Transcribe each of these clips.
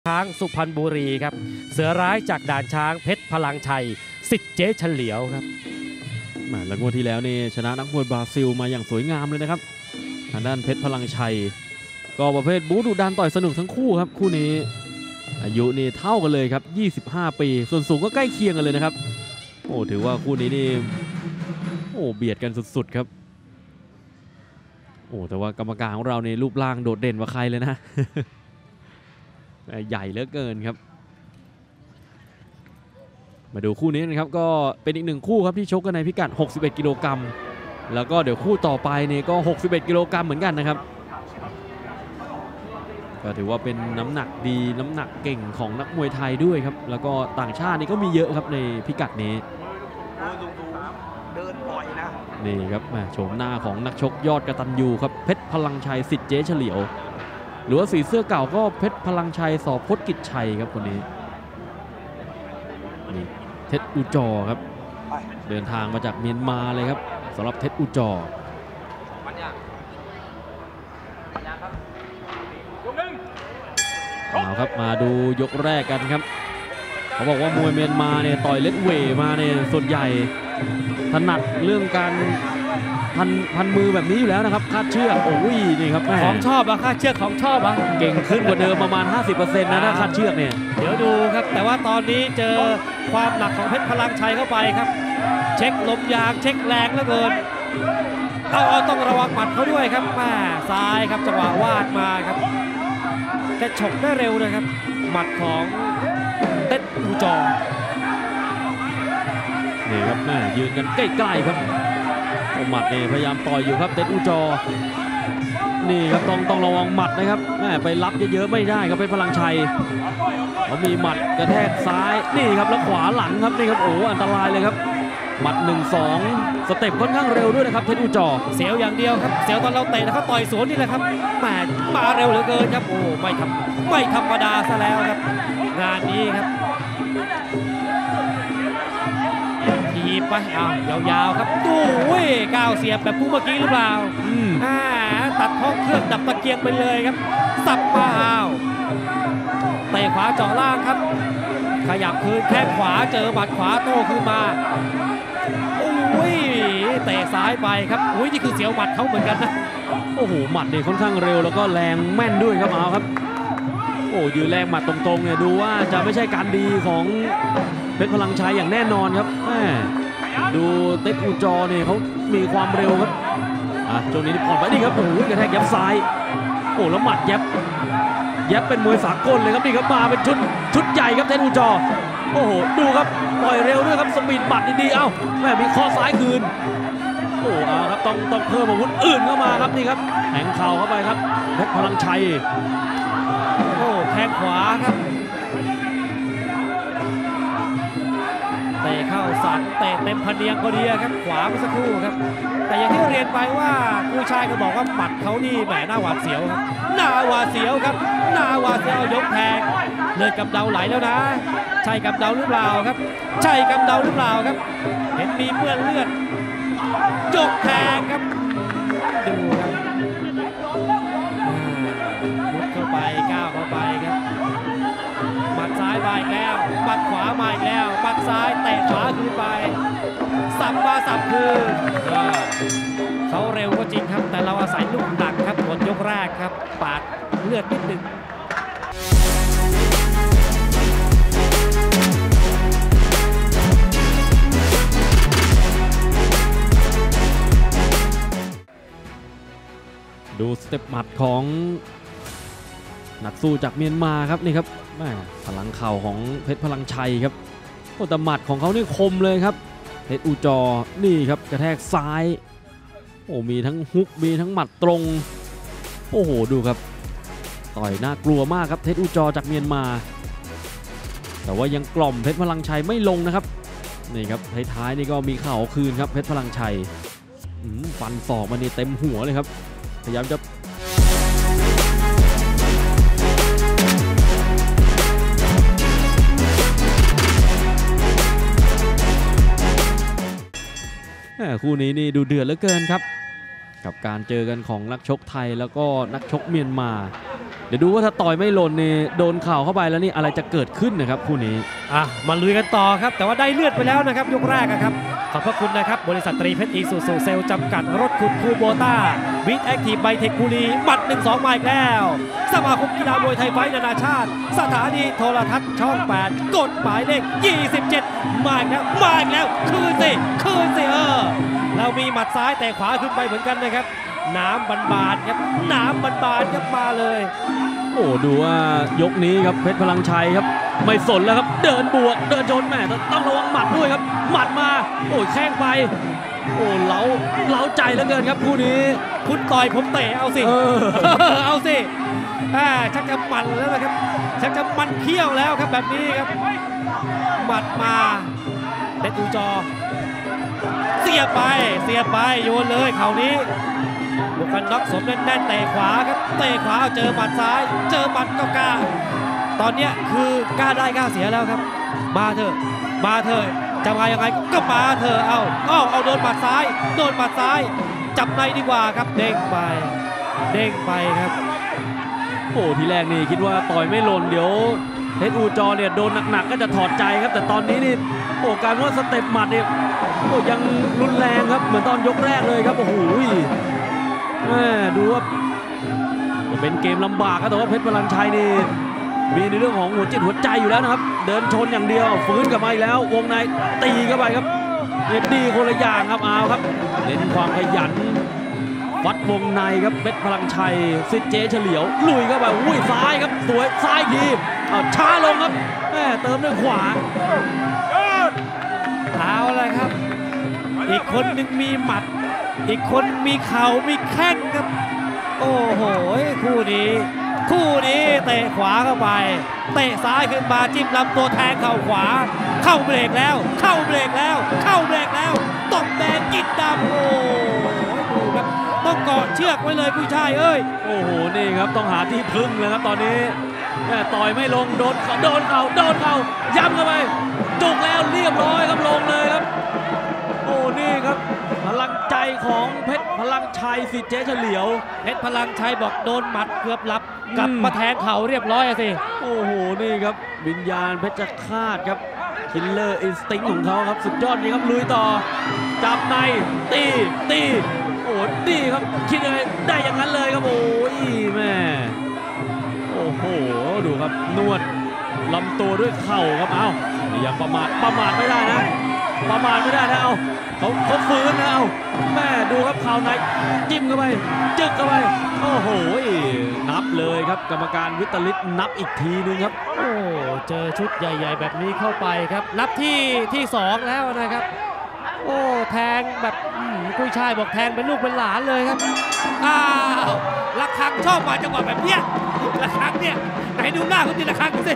ช้างสุพรรณบุรีครับเสือร้ายจากด่านช้างเพชรพลังชัยสิทธิ์เจ๊เฉลียวครับแล้วงวดที่แล้วนี่ชนะนักมวยบราซิลมาอย่างสวยงามเลยนะครับทางด้านเพชรพลังชัยก็ประเภทบู๊ดุดันต่อยสนุกทั้งคู่ครับคู่นี้อายุนี่เท่ากันเลยครับ25 ปีส่วนสูงก็ใกล้เคียงกันเลยนะครับโอ้ถือว่าคู่นี้นี่โอ้เบียดกันสุดๆครับโอ้แต่ว่ากรรมการของเราในรูปร่างโดดเด่นกว่าใครเลยนะ ใหญ่เหลือเกินครับมาดูคู่นี้นะครับก็เป็นอีกหนึ่งคู่ครับที่ชกกันในพิกัด61 กิโลกรัมแล้วก็เดี๋ยวคู่ต่อไปนี่ก็61 กิโลกรัมเหมือนกันนะครับก็ถือว่าเป็นน้ำหนักดีน้ำหนักเก่งของนักมวยไทยด้วยครับแล้วก็ต่างชาตินี่ก็มีเยอะครับในพิกัดนี้เดินปล่อยนะนี่ครับโฉมหน้าของนักชกยอดกตัญญูครับเพชรพลังชัยสิทธิ์เจ๊เฉลียวหรือว่าสีเสื้อเก่าก็เพชรพลังชัยสอพจน์กิจชัยครับคนนี้นี่เท็ดอุจอครับเดินทางมาจากเมียนมาเลยครับสำหรับเท็ดอุจอเอาครับมาดูยกแรกกันครับเขาบอกว่ามวยเมียนมาเนี่ยต่อยเล็กเวมาเนี่ยส่วนใหญ่ถนัดเรื่องการพันมือแบบนี้อยู่แล้วนะครับคาดเชือกโอ้ยนี่ครับของชอบอะคาดเชือกของชอบอะเก่งขึ้นกว่าเดิมประมาณ 50% นะถ้าคาดเชือกเนี่ยเดี๋ยวดูครับแต่ว่าตอนนี้เจอความหนักของเพชรพลังชัยเข้าไปครับเช็คลมยางเช็คแรงเหลือเกินเอาต้องระวังหมัดเขาด้วยครับมาซ้ายครับจังหวะวาดมาครับแกฉกได้เร็วนะครับหมัดของเต็ดอูจอนี่ครับยืนกันใกล้ๆครับหมัดนี่พยายามต่อยอยู่ครับเต็ดอูจอนี่ครับต้องระวังหมัดนะครับไปรับเยอะๆไม่ได้ครับเป็นพลังชัยเขามีหมัดกระแทกซ้ายนี่ครับแล้วขวาหลังครับนี่ครับโอ้อันตรายเลยครับหมัด 1-2 สเต็ปค่อนข้างเร็วด้วยนะครับเท็ดอูจอเสียวอย่างเดียวครับเสียวตอนเราเตะแล้วเขาต่อยสวนนี่แหละครับมาเร็วเหลือเกินครับโอ้ไม่ธรรมดาซะแล้วครับงานนี้ครับทีไปยาวๆครับดูก้าวเสียบแบบคู่เมื่อกี้หรือเปล่าตัดห้องเครื่องดับตะเกียงไปเลยครับสับมาเตะขวาเจาะล่างครับขยับคืนแข้งขวาเจอหมัดขวาโต้ขึ้นมาเตะซ้ายไปครับนี่คือเสียวหมัดเขาเหมือนกันนะโอ้โหหมัดเนี่ยค่อนข้างเร็วแล้วก็แรงแม่นด้วยครับเอาครับโอ้ยืนแรงหมัดตรงๆเนี่ยดูว่าจะไม่ใช่การดีของเพชรพลังชัยอย่างแน่นอนครับดูเต็ดอูจอเนี่ยเขามีความเร็วครับช่วงนี้ผ่อนไปนี่ครับโอ้โหกระแทกยับซ้ายโอ้แล้วหมัดยับเป็นมวยสากลเลยครับนี่ครับมาเป็นชุดใหญ่ครับเต็ดอูจอโอ้โหดูครับปล่อยเร็วด้วยครับสปีดบัดดีๆมีข้อซ้ายคืนโอ้ครับต้องเพิ่มอาวุธอื่นเข้ามาครับนี่ครับแทงเข่าเข้าไปครับเพชรพลังชัยแข้งขวาครับเตะเข้าสันเตะเต็มพเนียงพอดีครับขวาเมื่อสักครู่ครับแต่อย่างที่เรียนไปว่าผู้ชายก็บอกว่าหมัดเขานี่แหมหน้าหวาดเสียวครับหน้าหวาดเสียวครับหน้าหวาดเสียวยกแทงเลยกำเดาไหลแล้วนะใช่กำเดาหรือเปล่าครับใช่กำเดาหรือเปล่าครับเห็นมีเปื้อนเลือดยกแทงครับดูครับมุดเข้าไปก้าวเข้าไปครับหมัดซ้ายมาอีกแล้วหมัดขวามาอีกแล้วหมัดซ้ายเตะขวาคืนไปสับมาสับคืนเขาเร็วก็จริงครับแต่เราอาศัยลูกหนักครับหมดยกแรกครับปาดเลือดนิดนึงดูสเต็ปหมัดของนักสู้จากเมียนมาครับนี่ครับพลังเข่าของเพชรพลังชัยครับแต่หมัดของเขานี่คมเลยครับเพชรอูจอนี่ครับกระแทกซ้ายมีทั้งฮุกมีทั้งหมัดตรงโอ้โหดูครับต่อยน่ากลัวมากครับเพชรอูจอจากเมียนมาแต่ว่ายังกล่อมเพชรพลังชัยไม่ลงนะครับนี่ครับท้ายๆนี่ก็มีเข่าคืนครับเพชรพลังชัยฟันศอกมานี่เต็มหัวเลยครับพยายามจะคู่นี้นี่ดูเดือดเหลือเกินครับกับการเจอกันของนักชกไทยแล้วก็นักชกเมียนมาเดี๋ยวดูว่าถ้าต่อยไม่หล่นนี่โดนเข่าเข้าไปแล้วนี่อะไรจะเกิดขึ้นนะครับคู่นี้มาลุยกันต่อครับแต่ว่าได้เลือดไปแล้วนะครับยกแรกครับขอบพระคุณนะครับบริษัทตรีเพชรอีซูซูเซลจำกัดรถขุดคูโบต้าวิทแอคทีฟไบเทคบุรีหมัด 1-2 มาอีกแล้วสมาคมกีฬามวยไทยไฟท์นานาชาติสถานีโทรทัศน์ช่อง 8 กฎหมายเลข 27 มาอีกแล้วคืนสิเรามีหมัดซ้ายแต่ขวาขึ้นไปเหมือนกันนะครับน้ำบานๆครับน้ำบานๆครับมาเลยโอ้ดูว่ายกนี้ครับเพชรพลังชัยครับไม่สนแล้วครับเดินบวกเดินชนแม่ต้องระวังหมัดด้วยครับหมัดมาโอ้ยแข้งไปโอ้เล้าใจเหลือเกินครับคู่นี้คุณต่อยผมเตะเอาสิเอาสิชักจะมันแล้วนะครับชักจะมันเขี้ยวแล้วครับแบบนี้ครับหมัดมาเด็ดอูจอเสียบไปโยนเลยเข่านี้บุกกันน็อกสมแน่นเตะขวาครับเตะขวาเจอหมัดซ้ายเจอหมัดก็กล้าตอนนี้คือกล้าได้กล้าเสียแล้วครับมาเถอะจะมายังไงก็มาเถอะเอาโดนหมัดซ้ายจับในดีกว่าครับเด้งไปครับโอ้ทีแรกนี่คิดว่าต่อยไม่หล่นเดี๋ยวเพชรอูจอเนี่ยโดนหนักๆก็จะถอดใจครับแต่ตอนนี้นี่โอ้การว่าสเต็ปหมัดเนี่ยโอ้ยังรุนแรงครับเหมือนตอนยกแรกเลยครับโอ้โหดูว่าเป็นเกมลำบากครับแต่ว่าเพชรพลังชัยนี่มีในเรื่องของหัวจิตหัวใจอยู่แล้วนะครับเดินชนอย่างเดียวฟื้นกลับมาอีกแล้ววงในตีเข้าไปครับเอ็ดดี้คนละอย่างครับเอาครับเน้นความขยันวัดวงในครับเพชรพลังชัยสิทธิ์เจเฉลียวลุยเข้าไปอุ้ยซ้ายครับสวยซ้ายทีช้าลงครับเติมด้วยขวาเอาเลยครับอีกคนหนึ่งมีหมัดอีกคนมีเข่ามีแข้งครับโอ้โหคู่นี้เตะขวาเข้าไปเตะซ้ายขึ้นมาจิ้มลำตัวแทงเข่าขวาเข้าเบรกแล้วตบแดงกินดำโอ้ดูครับต้องเกาะเชือกไว้เลยผู้ชายเอ้ยโอ้โหนี่ครับต้องหาที่พึ่งเลยครับตอนนี้ต่อยไม่ลงโดนเข่าย้ำเข้าไปจุกแล้วเรียบร้อยครับลงเลยครับโอ้นี่ครับพลังใจของเพชรพลังชัยสิทธิ์เจเฉลียวเพชรพลังชัยบอกโดนหมัดเกือบหลับกลับมาแทงเข่าเรียบร้อยสิโอ้โหนี่ครับวิญญาณเพชรฆาตครับคิลเลอร์อินสติ้งของเขาครับสุดยอดจริงครับลุยต่อจับในตีโอ้ดีครับคิดยังไงได้อย่างนั้นเลยครับโอ้ยแม่โอ้โหดูครับนวดลำตัวด้วยเข่าครับอย่าประมาทไม่ได้นะเขาฟื้นนะแม่ดูครับเข่าในจิ้มเข้าไปจึกเข้าไปโอ้โหนับเลยครับกรรมการวิตลิตนับอีกทีนึงครับโอ้เจอชุดใหญ่ๆแบบนี้เข้าไปครับนับที่2แล้วนะครับโอ้แทงแบบกุ้ยช่ายบอกแทงเป็นลูกเป็นหลานเลยครับระฆังชอบมาจังหวะแบบเนี้ยระฆังเนี่ยไหนดูหน้าคุณดิระฆังสิ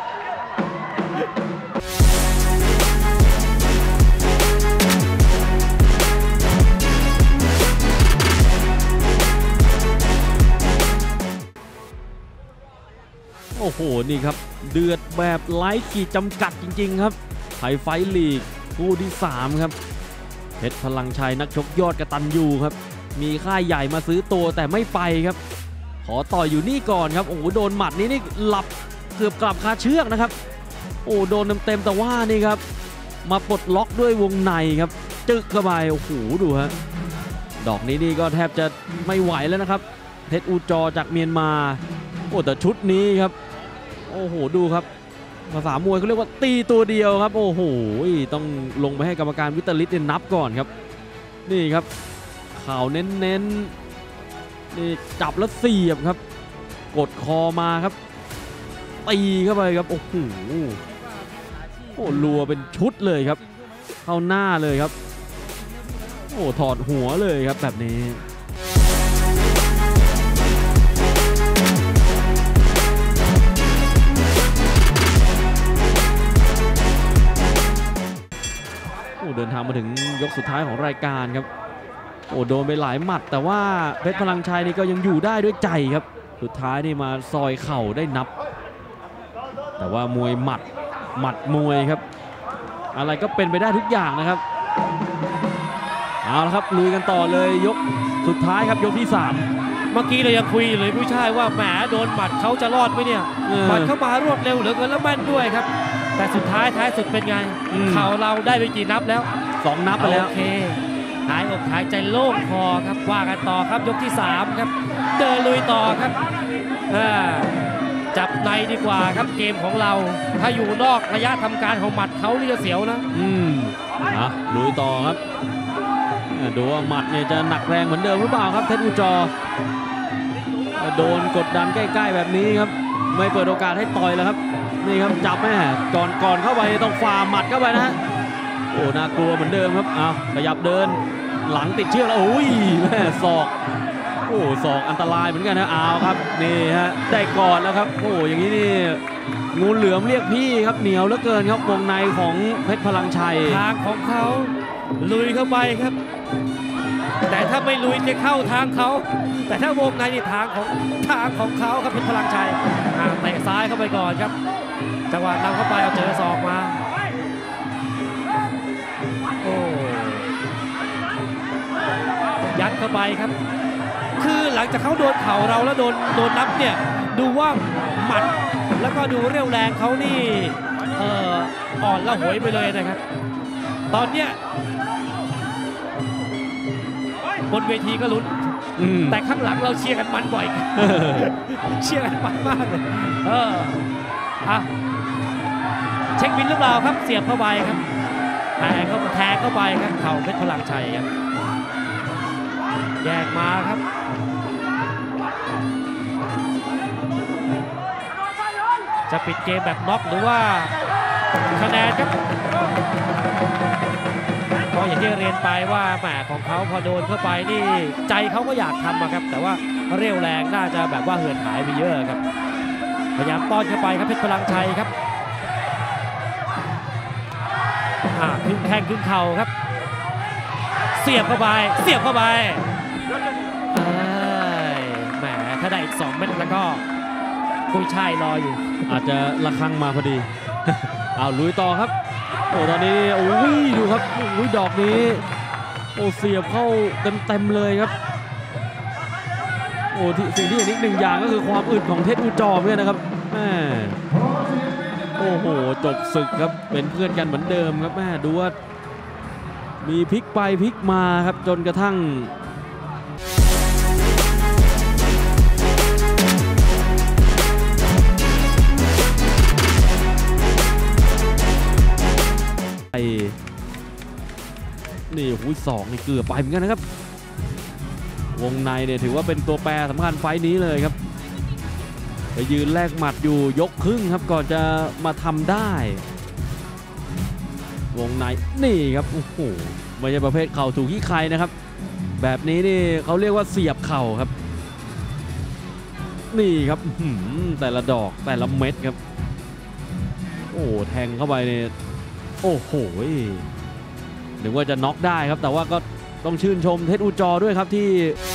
โอ้โหนี่ครับเดือดแบบไร้ขีดจำกัดจริงๆครับไทยไฟท์ลีกคู่ที่3ครับเพชรพลังชัยนักชกยอดกตัญญูครับมีค่ายใหญ่มาซื้อตัวแต่ไม่ไปครับขอต่อยอยู่นี่ก่อนครับโอ้โหโดนหมัดนี่หลับเกือบกลับคาเชือกนะครับโอ้โดนเต็มแต่ว่านี่ครับมาปลดล็อกด้วยวงในครับจึกเข้าไปโอ้โหดูฮะดอกนี้นี่ก็แทบจะไม่ไหวแล้วนะครับเพชรอูจอจากเมียนมาโอ้แต่ชุดนี้ครับโอ้โหดูครับภาษามวยเขาเรียกว่าตีตัวเดียวครับโอ้โหต้องลงไปให้กรรมการวิตลิตนับก่อนครับนี่ครับเข่าเน้นนี่จับแล้วเสียบครับกดคอมาครับตีเข้าไปครับโอ้โหรัวเป็นชุดเลยครับเข้าหน้าเลยครับโอ้ถอดหัวเลยครับแบบนี้เดินทางมาถึงยกสุดท้ายของรายการครับโอ้โดนไปหลายหมัดแต่ว่าเพชรพลังชัยนี่ก็ยังอยู่ได้ด้วยใจครับสุดท้ายนี่มาซอยเข่าได้นับแต่ว่ามวยหมัดมวยครับอะไรก็เป็นไปได้ทุกอย่างนะครับเอาละครับลุยกันต่อเลยยกสุดท้ายครับยกที่เมื่อกี้เรายังคุยอยู่เลยผู้ชายว่าแหมโดนหมัดเขาจะรอดไหมเนี่ย หมัดเข้ามารวดเร็วเหลือเกินแล้วแม่นด้วยครับแต่สุดท้ายสุดเป็นไงเข่าเราได้ไปกี่นับแล้ว 2 นับไปแล้วโอเคหายอกหายใจโล่งคอครับว่ากันต่อครับยกที่3ครับเดินลุยต่อครับจับในดีกว่าครับเกมของเราถ้าอยู่นอกระยะทำการของหมัดเขานี่จะเสียวนะลุยต่อครับดูว่าหมัดเนี่ยจะหนักแรงเหมือนเดิมหรือเปล่าครับเพชรอุจอโดนกดดันใกล้ๆแบบนี้ครับไม่เปิดโอกาสให้ต่อยแล้วครับนี่ครับจับแม่ก่อนเข้าไปต้องฝ่าหมัดเข้าไปนะโอ้น่ากลัวเหมือนเดิมครับขยับเดินหลังติดเชือกแล้วโอ้ยแม่ศอกศอกอันตรายเหมือนกันนะครับนี่ฮะได้ก่อนแล้วครับอย่างนี้นี่งูเหลือมเรียกพี่ครับเหนียวเหลือเกินครับวงในของเพชรพลังชัยทางของเขาลุยเข้าไปครับแต่ถ้าไม่ลุยจะเข้าทางเขาแต่ถ้าวงในนี่ทางของเขาครับเพชรพลังชัยเตะซ้ายเข้าไปก่อนครับจังหวะนำเข้าไปเอาเจอศอกมายัดเข้าไปครับคือหลังจากเขาโดนเข่าเราแล้วโดนนับเนี่ยดูว่าหมัดแล้วก็ดูเรี่ยวแรงเขานี่อ่อนละหวยไปเลยนะครับตอนเนี้ยบนเวทีก็ลุ้นแต่ข้างหลังเราเชียร์กันมันบ่อย เชียร์กันมันมากเลยเช็คบินหรือเปล่าครับเสียบเข้าไปครับแทงเข้าไปครับเข่าเพชรพลังชัยครับแยกมาครับจะปิดเกมแบบน็อกหรือว่าคะแนนครับก็อย่างที่เรียนไปว่าแหมของเขาพอโดนเข้าไปนี่ใจเขาก็อยากทำครับแต่ว่าเรี่ยวแรงน่าจะแบบว่าเหือดหายไปเยอะครับพยายามป้อนเข้าไปครับเพชรพลังชัยครับครึ่งแข้งครึ่งเข่าครับเสียบเข้าไปแหมถ้าได้อีก2 เม็ดแล้วก็กุ้ยช่ายรออยู่อาจจะระฆังมาพอดี ลุยต่อครับตอนนี้ดูครับดอกนี้เสียบเข้าเต็มเลยครับสิ่งที่เห็นอีก1 อย่างก็คือความอึดของเพชรอุจอมเนี่ยนะครับจบศึกครับเป็นเพื่อนกันเหมือนเดิมครับดูว่ามีพลิกไปพลิกมาครับจนกระทั่งนี่ศอกนี่เกือบไปเหมือนกันนะครับวงในเนี่ยถือว่าเป็นตัวแปรสำคัญไฟนี้เลยครับไปยืนแลกหมัดอยู่ยกครึ่งครับก่อนจะมาทำได้วงในนี่ครับไม่ใช่ประเภทเข่าถูกขี้ใครนะครับแบบนี้นี่เขาเรียกว่าเสียบเข่าครับนี่ครับแต่ละดอกแต่ละเม็ดครับแทงเข้าไปเนี่ยนึกว่าจะน็อกได้ครับแต่ว่าก็ต้องชื่นชมเพชรอุจอด้วยครับที่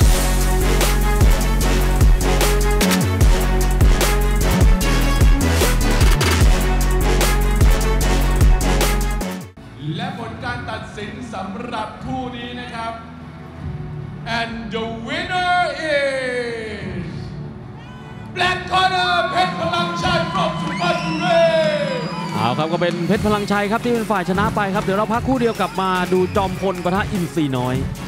และผลการตัดสินสำหรับคู่นี้นะครับ and the winner is Black Corner เพชรพลังชัย from สุพรรณบุรีครับก็เป็นเพชรพลังชัยครับที่เป็นฝ่ายชนะไปครับเดี๋ยวเราพักคู่เดียวกลับมาดูจอมพลปะทะอินทรีน้อย